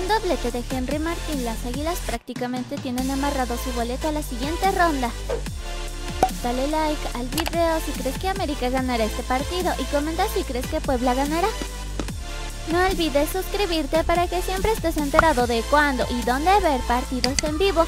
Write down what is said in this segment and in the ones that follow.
un doblete de Henry Martín, las Águilas prácticamente tienen amarrado su boleto a la siguiente ronda. Dale like al video si crees que América ganará este partido y comenta si crees que Puebla ganará. No olvides suscribirte para que siempre estés enterado de cuándo y dónde ver partidos en vivo.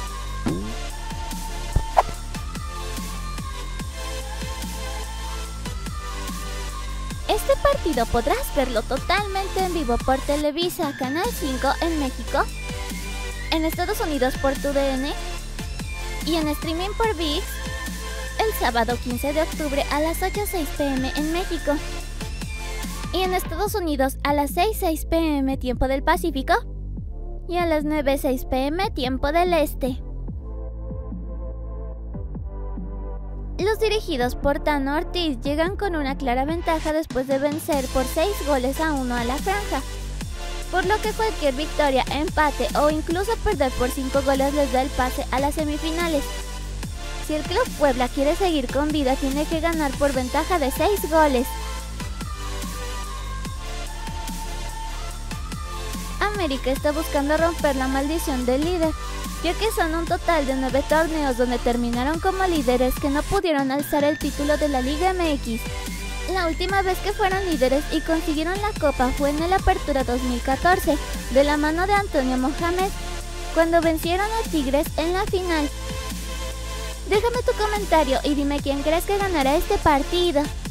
Este partido podrás verlo totalmente en vivo por Televisa, Canal 5 en México, en Estados Unidos por TUDN y en streaming por ViX el sábado 15 de octubre a las 8:06 p.m. en México y en Estados Unidos a las 6:06 p.m. tiempo del Pacífico y a las 9:06 p.m. tiempo del Este. Los dirigidos por Tano Ortiz llegan con una clara ventaja después de vencer por 6-1 a la Franja, por lo que cualquier victoria, empate o incluso perder por 5 goles les da el pase a las semifinales. Si el Club Puebla quiere seguir con vida, tiene que ganar por ventaja de 6 goles. América está buscando romper la maldición del líder, ya que son un total de 9 torneos donde terminaron como líderes que no pudieron alzar el título de la Liga MX. La última vez que fueron líderes y consiguieron la copa fue en el Apertura 2014, de la mano de Antonio Mohamed, cuando vencieron a Tigres en la final. Déjame tu comentario y dime quién crees que ganará este partido.